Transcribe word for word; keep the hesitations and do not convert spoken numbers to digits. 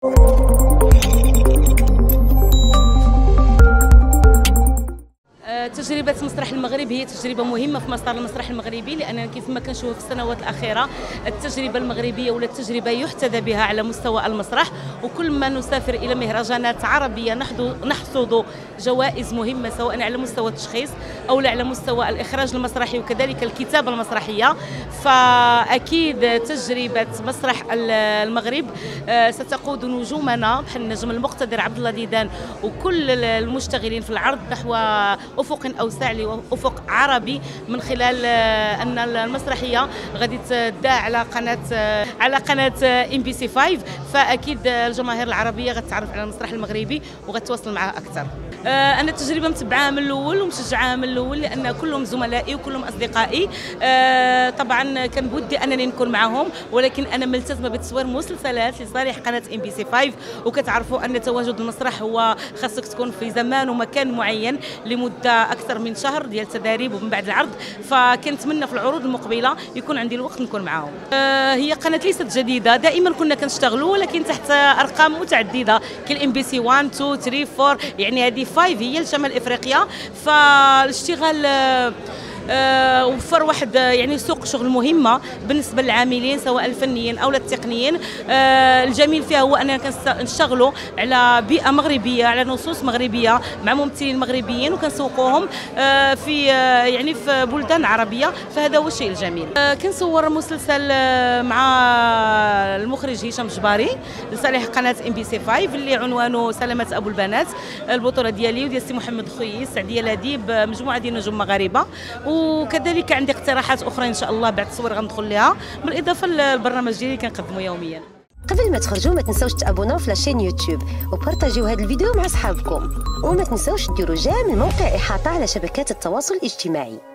تجربة مسرح المغرب هي تجربة مهمة في مسار المسرح المغربي، لأننا كيف ما كنشوفوا في السنوات الأخيرة التجربة المغربية ولا التجربة يحتذى بها على مستوى المسرح، وكل ما نسافر إلى مهرجانات عربية نحصد جوائز مهمة سواء على مستوى التشخيص أو على مستوى الإخراج المسرحي وكذلك الكتابة المسرحية. فأكيد تجربة مسرح المغرب ستقود نجومنا بحال النجم المقتدر عبد الله ديدان وكل المشتغلين في العرض نحو أفق أوسع لأفق عربي، من خلال أن المسرحية غادي تذاع على قناة على قناة ام بي سي خمسة، فأكيد الجماهير العربية غتتعرف على المسرح المغربي وغتواصل معه أكثر. أنا التجربة متبعاها من الأول ومشجعاها من الأول، لأن كلهم زملائي وكلهم أصدقائي. طبعا كان بودي أنني نكون معهم، ولكن أنا ملتزمة بتصوير مسلسلات لصالح قناة ام بي سي خمسة، وكتعرفوا أن تواجد المسرح هو خاصك تكون في زمان ومكان معين لمدة أكثر من شهر ديال التدريب ومن بعد العرض، فكنتمنى في العروض المقبلة يكون عندي الوقت نكون معهم. هي قناة ليست جديدة، دائما كنا كنشتغلوا ولكن تحت أرقام متعددة كالام بي سي واحد اثنين ثلاثة أربعة، يعني هذه خمسة هي لشمال افريقيا. فالاشتغال أه وفر واحد يعني سوق شغل مهمه بالنسبه للعاملين سواء الفنيين او التقنيين. أه الجميل فيها هو اننا كنشتغلوا على بيئه مغربيه، على نصوص مغربيه مع ممثلين مغربيين وكنسوقوهم أه في أه يعني في بلدان عربيه، فهذا هو الشيء الجميل. أه كنصور مسلسل مع المخرج هشام جباري لصالح قناه ام بي سي خمسة اللي عنوانه سلامه ابو البنات. البطوله ديالي وديال السي محمد خويس، سعديه لاديب، مجموعه ديال النجوم مغاربه، وكذلك عندي اقتراحات اخرى ان شاء الله بعد التصوير غندخل لها، بالاضافه للبرنامج ديالي كنقدمه يوميا. قبل ما تخرجوا ما تنسوش تابوناو في لاشين يوتيوب وبارطاجيو هذا الفيديو مع اصحابكم، وما تنسوش ديروا جيم الموقع احاطه على شبكات التواصل الاجتماعي.